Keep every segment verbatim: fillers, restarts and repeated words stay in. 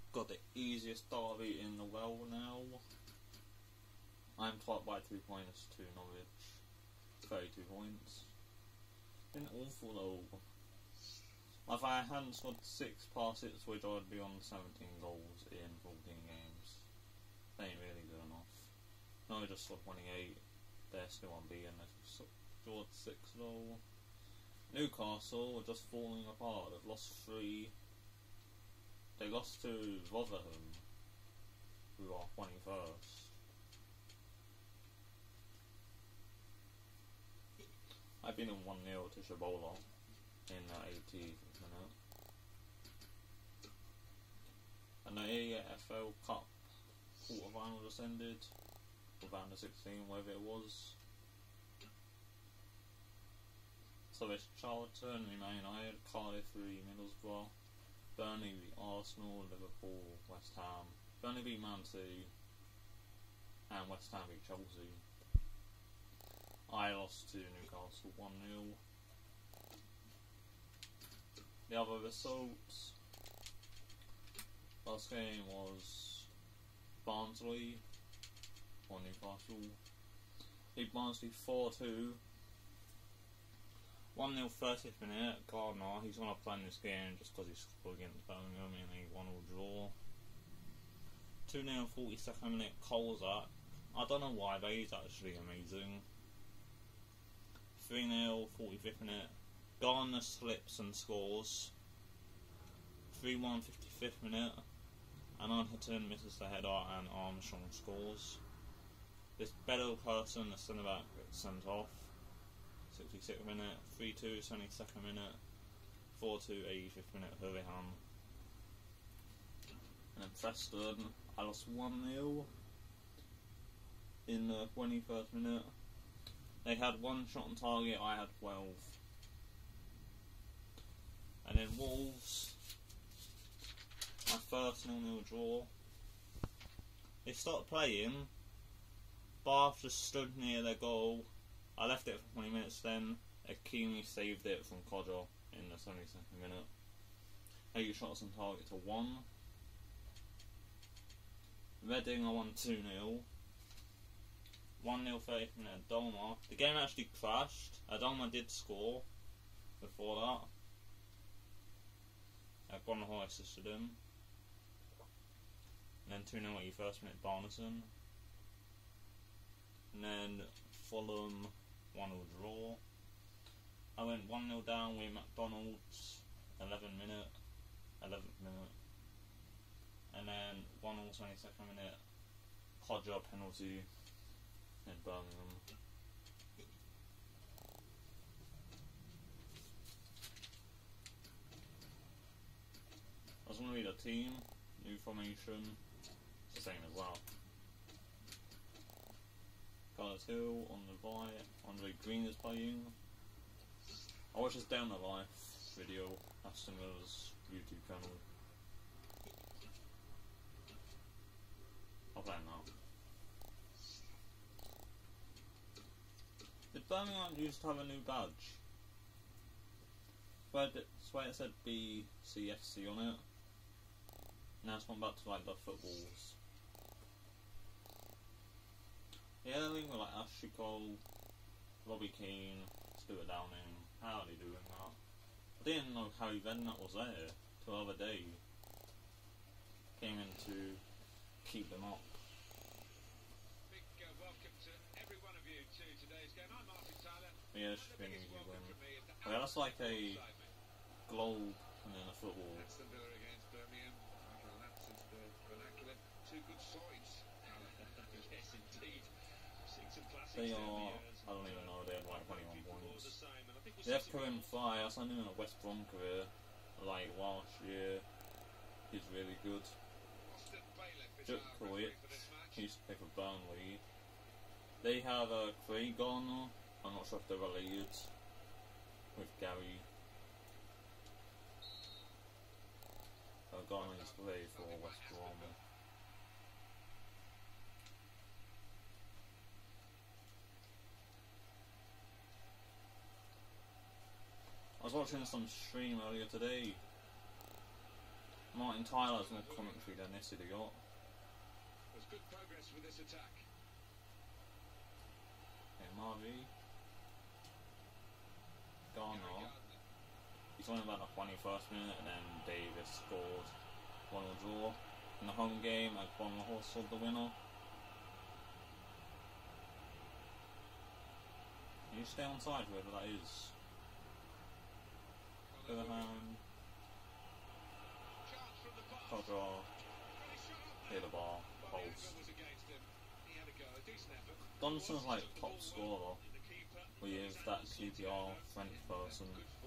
got the easiest derby in the world now. I'm top by three points to Norwich. thirty-two points. Been awful though. If I hadn't scored six passes, which I would be on seventeen goals in fourteen games. They ain't really good enough. No, I just scored twenty-eight. They're still unbeaten. They've scored six though. Newcastle are just falling apart. They've lost three. They lost to Rotherham, who are twenty-first. I've been in one nil to Shabola in the eightieth minute. And the A F L Cup quarter-final just ended, with under sixteen, whatever it was. So it's Charlton, Man United, Cardiff v Middlesbrough, Burnley v Arsenal, Liverpool, West Ham, Burnley v Man City, and West Ham v Chelsea. I lost to Newcastle one nil. The other results. Last game was Barnsley or Newcastle. Beat Barnsley four two. one nil thirtieth minute. Gardner, he's going to play in this game just because he's scored against Birmingham in a one all draw. two nil forty-second minute. Kolzak. I don't know why, but he's actually amazing. three nil forty-fifth minute. Gardner slips and scores. three one fifty-fifth minute. And Arnhitton misses the header and Armstrong scores. This Bedell person, the centre back, gets sent off. sixty-sixth minute. three two seventy-second minute. four two eighty-fifth minute. Hurrihan. And then Preston, I lost one nil in the twenty-first minute. They had one shot on target, I had twelve. And then Wolves, my first nil nil draw. They started playing. Bath just stood near their goal. I left it for twenty minutes then. Akini saved it from Kodjo in the seventy-second minute. eight shots on target to one. Reading, I won two nil. one nil thirtieth minute. Adoma. The game actually crashed. Adoma did score before that. Uh, Bonahor assisted him. And then two nil eighty-first minute. Barneson. And then Fulham one nil draw. I went one nil down with McDonald's, eleventh minute, eleventh minute. And then one nil twenty-second minute. Kodjo penalty in Birmingham. I was going to read a team, new formation, it's the same as well. Carlos Hill on the right, Andre Green is playing. I watched this Down the Life video, Aston Villa's YouTube channel. I'll play it now. Did Birmingham used to have a new badge? Where it said B C F C on it. Now it's gone back to like the footballs. Yeah, I think we're like Ashley Cole, Robbie Keane, Stuart Downing. How are they doing that? I didn't know Harry Redknapp was there till the other day. Came in to keep them up. Big uh, welcome to every one of you to today's game. I'm Martin Tyler. Yeah, it's been easy win. Oh, yeah, that's like a globe and then a football. Aston Villa against Birmingham. That's the vernacular. Two good sides. Yes, indeed. Seen some classics. They are, I don't even know, they have like twenty-one points. They have Cohen Fry, I signed him in a West Brom career, like last year. He's really good. Juk Kovic, he used to play for Burnley. They have uh, Craig Garner, I'm not sure if they're related with Gary. Uh, Garner used to play for West Brom. I was watching some stream earlier today Martin Tyler's more commentary than this idiot. There's good progress with this attack. Okay, Marvy. Garner. He's only about the twenty-first minute, and then Davis scored one nil draw in the home game. And Bournemouth Horse scored the winner. You stay on side, whoever that is. Overhand. Codra. Hit the bar. Post. Donaldson's like top scorer with that Q P R French person.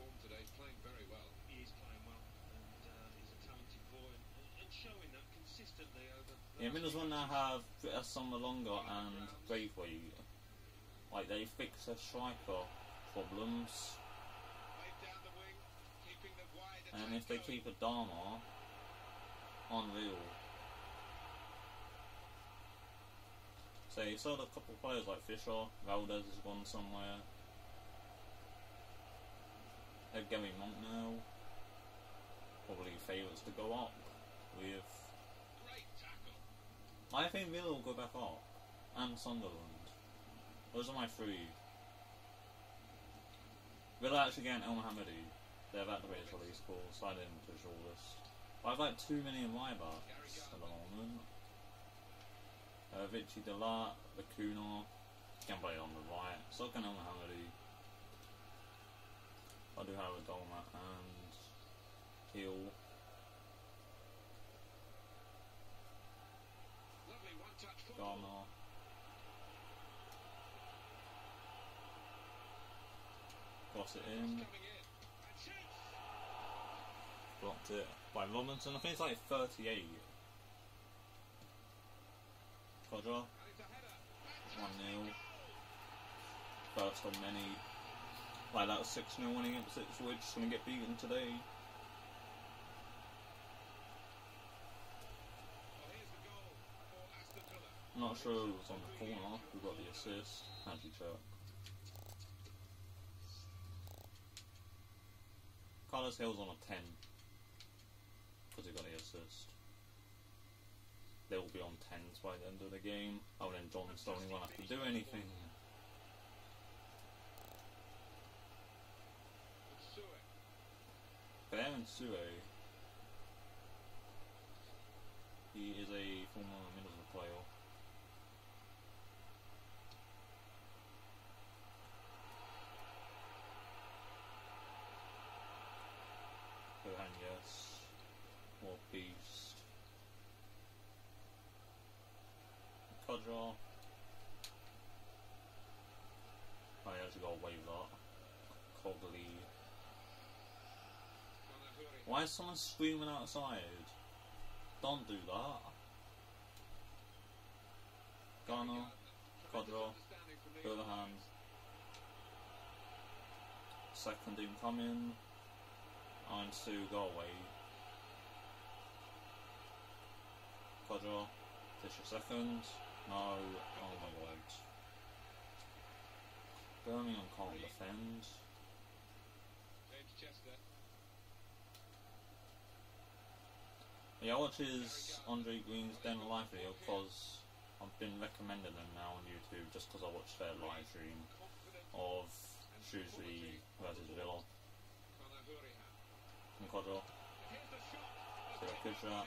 Yeah, Middlesbrough now have Britta Summerlonger and Braithwaite. Like, they fix their striker problems. And if they keep Adama, unreal. So you sold a couple of players like Fisher, Valdez has gone somewhere. They've Gary Monk now. Probably favourites to go up with. I think Villa will go back up. And Sunderland. Those are my three. Villa actually getting El Mohammadi. They've activated release calls, so I didn't push all this. But I've like too many in my backs at the moment. Uh, Vichy Delat, Lacuna, can play on the right. So can El Mohammadi. I do have a Dolmat and Hill. Garner. Cross it in. Blocked it by Robinson. I think it's like thirty-eight. Codra. one nil. First on many. Like that was six nil winning against Ipswich. Gonna get beaten today. I'm not sure who was on the corner who got the assist. Actually check. Carlos Hill's on a ten because he got the assist. They will be on tens by the end of the game. Oh, then John Sterling won't have to do anything. But Aaron Sue, he is a former Middlesbrough player. Gohan, yes. More beast. Codra. Oh, he actually got away with that. Cogley. Why is someone screaming outside? Don't do that. Garner. Codra. Overhand. Second incoming. Iron Sue, go away. Codra. Fisher second. No. Oh my god. Birmingham can't defend. Yeah, I watch his Andre Green's Den of Life video because I've been recommending them now on YouTube just because I watched their live stream of Shrewsbury versus Villa. And Codra. So Kushak.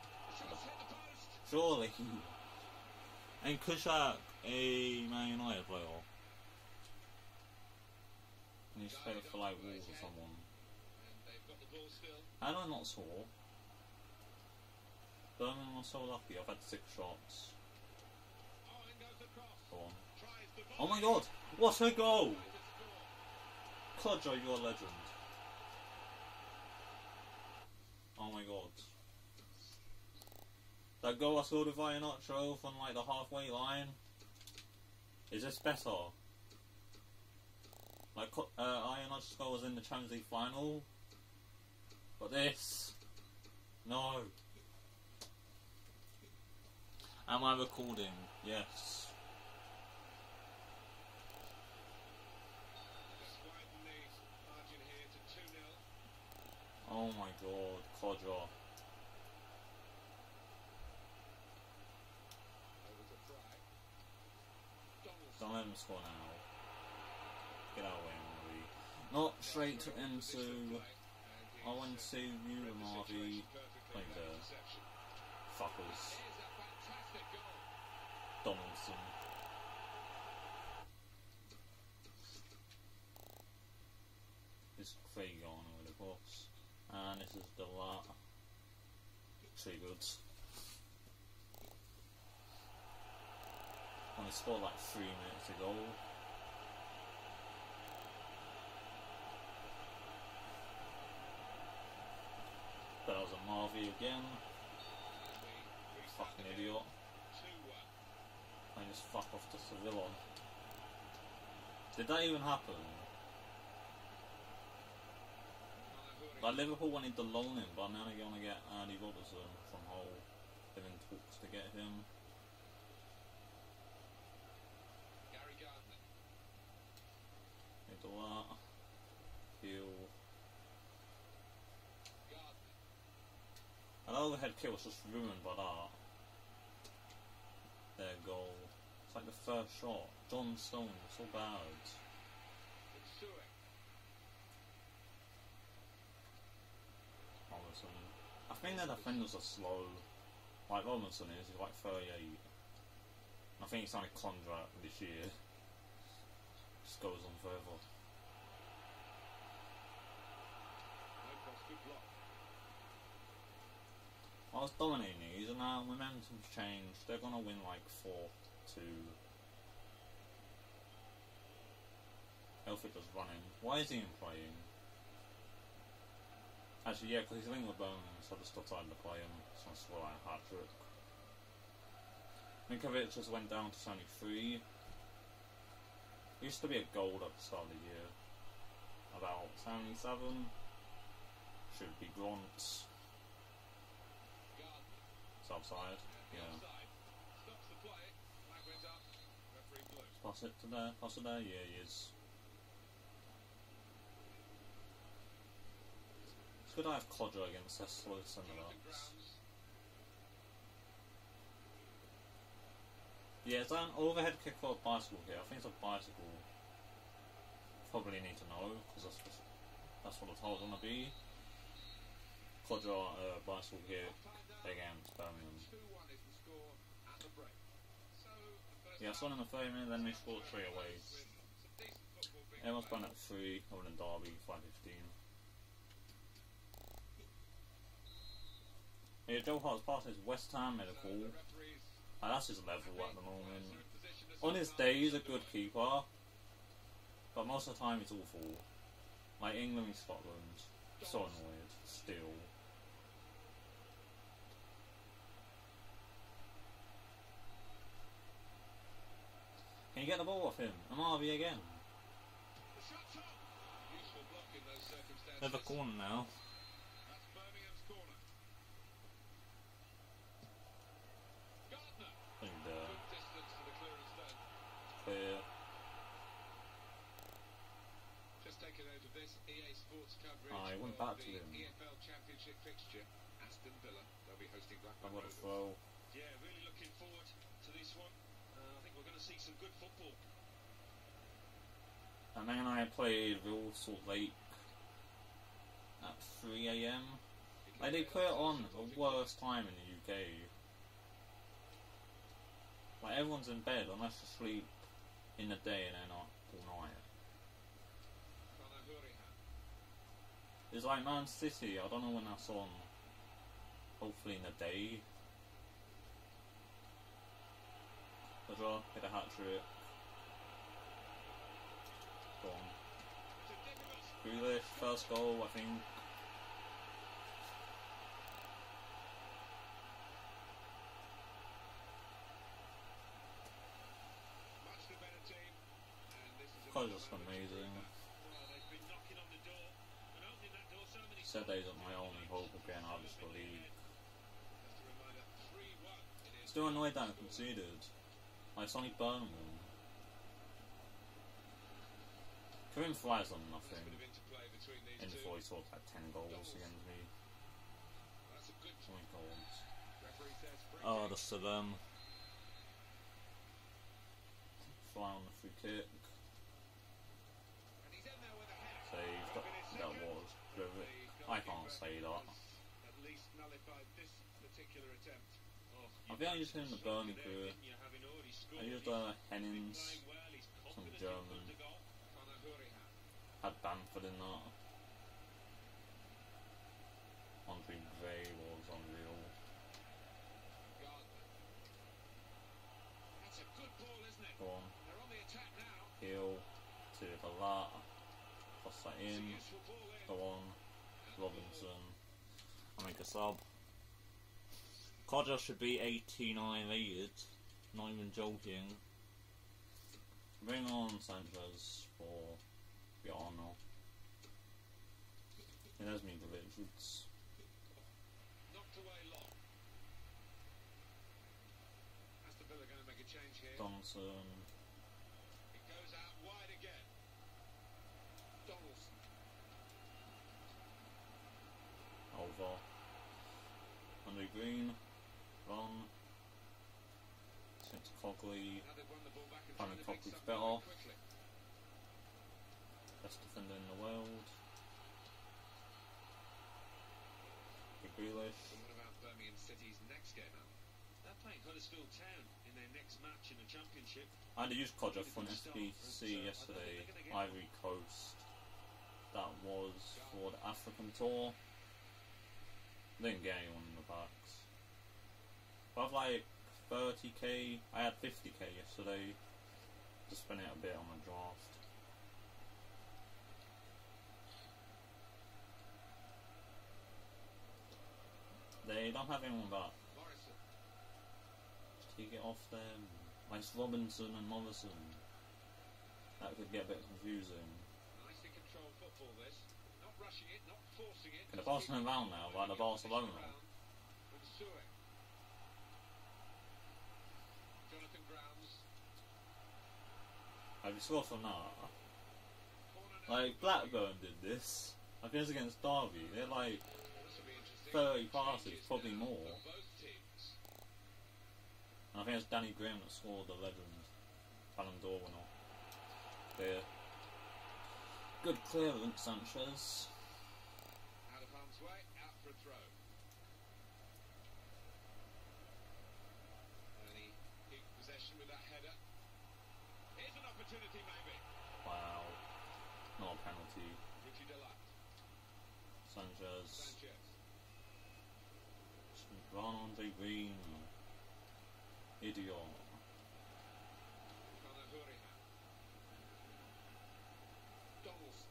Surely. And Kushak, a Man United player. And he's played for like Wolves or someone. How do I not score? Birmingham was so lucky, I've had six shots. Go on. Oh my god! What a goal! Codra, you're a legend. Oh my god. That goal I scored with Iheanacho from like the halfway line. Is this better? Like, uh, Iheanacho's goal was in the Champions League final. But this... No. Am I recording? Yes. Oh my god, Codra. them score now. Get our way, Marvy. Not straight into O N C U and Marvy. Playing the fuckers. Donaldson. This Craig on with the box. And this is the lot. Three goods. And they scored like three minutes ago. That was a Marvy again. Fucking idiot. I just fuck off to Sevilla. Did that even happen? Like Liverpool wanted to loan him, but now they're going to get Andy Robertson from Hull. They're in talks to get him. Gary Gardner. Into that. Heal. Gardner. An overhead kill was just ruined by that. Their goal. It's like the first shot. John Stone, so bad. Mitsui. Robinson. I think their defenders are slow. Like Robinson is, he's like thirty-eight. I think he signed a contract this year. Just goes on forever. No cross, good block. I was dominating these and now momentum's changed. They're gonna win like four two. Elfrid just running. Why is he in playing? Actually, yeah, because he's linked with Bowman, so I just decided to play him. So I swear I had hat-trick. Minkovic just went down to seventy-three. Used to be a gold at the start of the year. About seventy-seven. Should be Grant. It's outside. Yeah. Stops the play. Flag went up. Referee blew. Pass it to there. Pass it there. Yeah, he is. It's good I have Codger against their slow centre backs. Yeah, is that an overhead kick or a bicycle here? I think it's a bicycle. Probably need to know because that's just, that's what the tile's gonna be. Codger, uh, bicycle kick against Birmingham. Yeah, I saw in the thirty minute, then they scored three away. Everyone's playing at three, over in Derby, five fifteen. Yeah, Joe Hart's pass is West Ham medical. Uh, that's his level at the moment. On his day, he's a good keeper, but most of the time he's awful. Like England and Scotland, so annoyed, still. Can you get the ball off him? I'm Marvy again. There's a corner now. That's Birmingham's corner. Gardner. And, uh, Good distance to the clearance then. clear. Just taking out of this E A Sports coverage. Ah, he went of back to the him. E F L Championship fixture. Aston Villa. They'll be hosting I've Blackburn got a Rovers. throw. Yeah, really looking forward to this one. Uh, I think we're going to see some good football. And then I played Real Salt Lake at three A M. Like they put it on the worst time in the U K. Like everyone's in bed unless you sleep in the day and then up all night. It's like Man City, I don't know when that's on. Hopefully in the day. Pedro, hit a hat trick. Go on. Grealish, first goal, I think. Much the better team. And this is a Colour's just amazing. well, they've been knocking on the door and opening that door so many Said days at my only hope of getting out of the league. Just a reminder, three one it is. Still annoyed that I conceded. Like, it's only Birmingham. Karim Fly's on nothing. Bit of interplay between these And two. before he scored like ten goals against me. That's a good Oh my god. referee says free Oh, kick. the Saddam. try on the free kick. And he's in there with a header. Saved. That was terrific. I can't say that. At least nullified this particular attempt. Oh, I think I used him in the Burnley career. I used uh, Hennings, some German. Had Bamford in that. Andre Gray was unreal. That's a good ball, isn't it? Go on. They're on the attack now. Heel to the lat. Cross that in. Useful ball in. Go on. Robinson. I make a sub. Codger should be eighty-nine rated. Not even joking. Bring on Sanchez for Piano. And there's me the Richards. Knocked away long. Aston Villa going to make a change here. Donaldson. It goes out wide again. Donaldson. Over. Andre Green. Run. Sent to Cogley. Now they've won the ball back and Finally trying to make Cogley's something better. of it quickly. Best defender in the world. Big Grealish. And what about Birmingham City's next game out? They're playing Huddersfield Town in their next match in the Championship. I had to use Codger for an S B C yesterday. Ivory Coast. That was for the African tour. Didn't get anyone in the packs. I have like thirty K. I had fifty K yesterday. Just spent it a bit on the draft. They don't have anyone back. Morrison. Just take it off them. Like Robinson and Morrison. That could get a bit confusing. Nicely controlled football this. Not rushing it, not forcing it. Can the Barcelona around now, like the Barcelona? With Suet. Jonathan Grounds. Have you scored from that? Corner now. Like Blackburn did this. I think it's against Derby. They're like This will be interesting. thirty passes, Changes probably now more. for both teams. And I think it's Danny Graham that scored the legend Ballon d'Or winner. There. Good clearance, Sanchez. Out of harm's way, out for a throw. And he keeps possession with that header. Here's an opportunity maybe. Wow. Not a penalty. Richie Delatte. Sanchez. Sanchez. Ron Andre Green. Idiot. Conor Hurahan. Donaldson.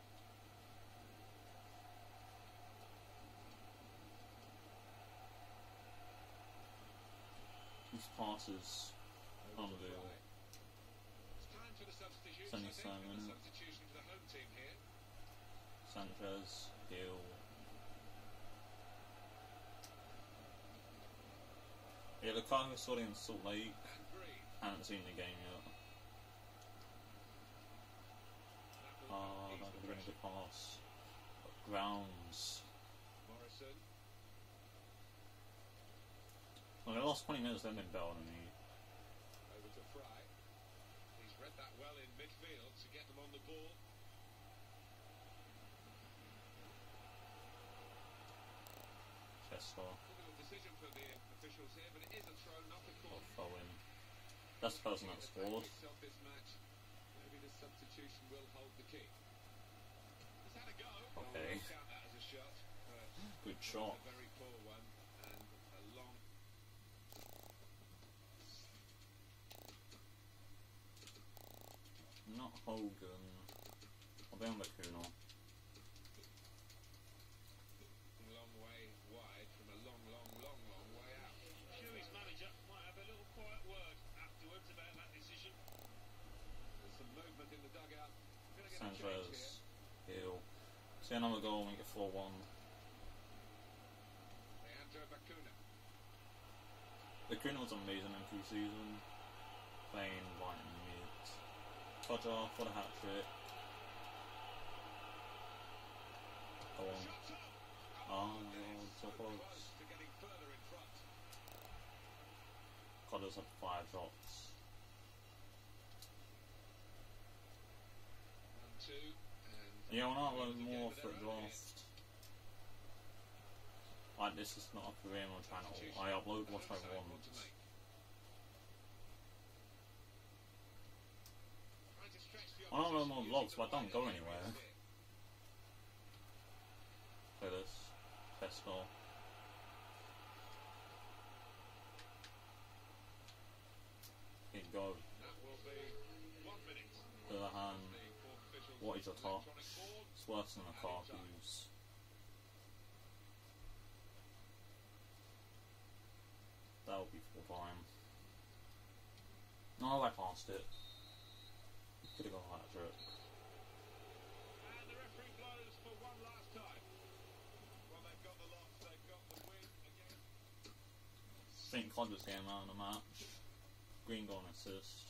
These passes. Over to Unreal. Fry. It's time for the substitution. Sonny I think, Simon. and the substitution for the home team here. Sanchez. Hill. Yeah, the car was sorting in Salt Lake. And Green. Haven't seen the game yet. That will Ah, ease that the would have been a pressure. good pass. Grounds. Morrison. Well, the last twenty minutes they've been better than me. Over to Fry. He's read that well in midfield to get them on the ball. Chester. Difficult decision for the officials here, but it is a throw, not a Or corner. Fowen. That's the person that scored. Itself this match. Maybe the substitution will hold the key. He's had a go. Okay. I'll count that as a shot. But Good it was shot. A very poor one and a long. Not Hogan. I'll be on Bakuna. Long way wide from a long, long, long, long way out. Shuey's manager might have a little quiet word afterwards about that decision. There's some movement in the dugout. We're going to get a change here. Sanchez. Hill. See another goal, make it four one. Leandro Bacuna. Bakuna was amazing in pre-season. Playing right in mid. Codger for the hat trick. Go on. Shots on. Oh, and no, it's so close. to getting further in front. Codger's had five shots. Yeah, we'll not upload more for draft. Like, this is not a career mode channel. I upload what I want. I don't upload more vlogs, but I don't go anywhere. Play this. Pistol. Here you go. The other hand. What is your touch? It's worse than a car keys. That'll be full time. No, I passed it. Could've gone that trick. And the referee blows for one last time. Well, they've got the loss, they've got the win again. Saint Cod was getting out of the match. Green got an assist.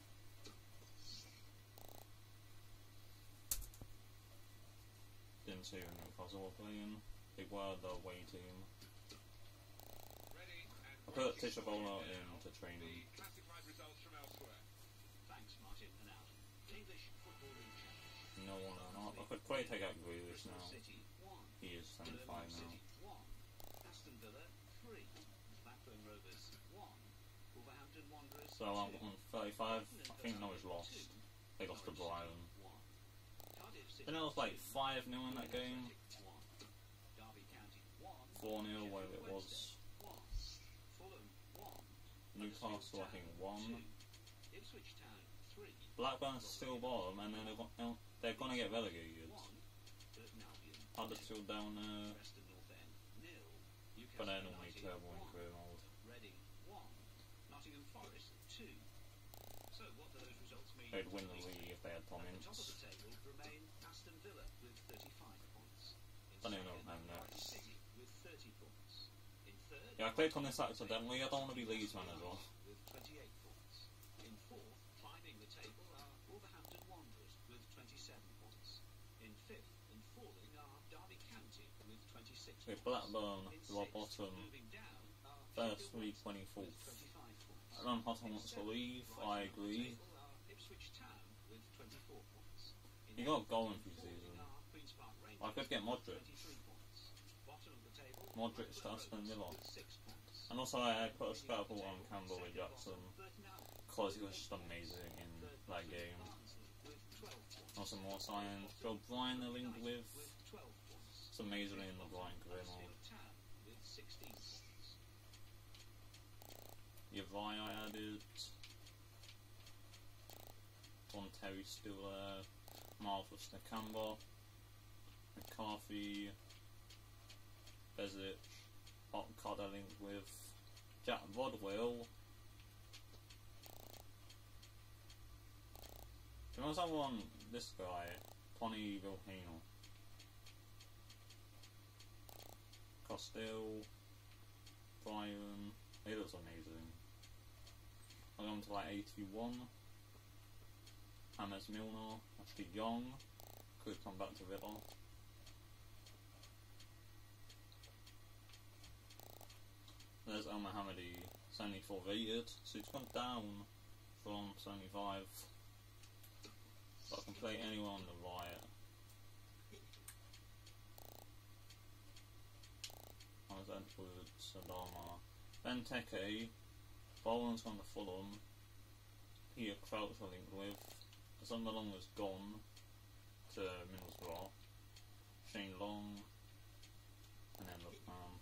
Didn't see who Newcastle were playing. They were the away team. I put Tisha Bowler into training. Classified results from elsewhere. Thanks, Martin, and out. English football league champion. No one or not. I could probably take out Grealish now. City one. He is seventy-five now. City one. Aston Villa three. Blackburn Rovers one. Wolverhampton Wanderers So I'm on thirty-five. I think Norwich lost. They lost to Brighton. one. Cardiff City Then it was like five nil in that game. one. Derby County one. four nil where it was. one. Fulham one. Newcastle I think one. Ipswich Town three. Blackburn's still bottom and then they're, go- they're gonna get relegated. one. Burton Albion Huddersfield down there. Preston North End nil. But Newcastle they're normally United terrible in one. career mode. Reading one. Nottingham Forest two. So what do those results mean? They'd win the league if they had Tom At the top of Ince. the table remain Aston Villa with thirty-five points. In Don't even know second, how Cardiff next. City with thirty points. In third, Yeah, I clicked on this accidentally. I don't want to be Leeds manager. with twenty-eight points. In fourth, climbing the table are Wolverhampton Wanderers with twenty-seven points. In fifth and falling are Derby County with twenty-six With points. Blackburn, In who are sixth, bottom, moving down are first Sheffield three Wednesday twenty-fourth. with twenty-five points. I don't know how Tom In wants to seventh, leave. right I on the agree. table are Ipswich Town with twenty-four points. In You got eighth, going for falling season. are Queen's Park Rangers I could get with Modric. twenty-three points. Bottom of the table, Modric to Blackburn Aston Rovers Villa. with six points. And also I put a scalpel on Campbell with Jackson Burton Albion because he was just amazing in that game. Barnsley with twelve points. Also more signs. Bill Bryan they're linked with. With twelve points. It's amazing in the Bryan career mode. Huddersfield Town with sixteen points. Yavai I added. Don Terry's still there. Marvelous Nakamba. McCarthy. Bezic. Hot Card I linked with. Jack Rodwell. Do you know someone, this guy, Tony Vilheno? Costello, Brian, he looks amazing. I'm going to like eighty-one. James Milner, actually young, could come back to Villa. There's El Mohammadi, seventy-four rated, so it's gone down from seventy-five. But I can play anyone on the right. I was Edward, Sadama, Benteke, Boland's gone to Fulham. Peter Crouch I linked with. Sunderland was gone to Middlesbrough. Shane Long, and then um,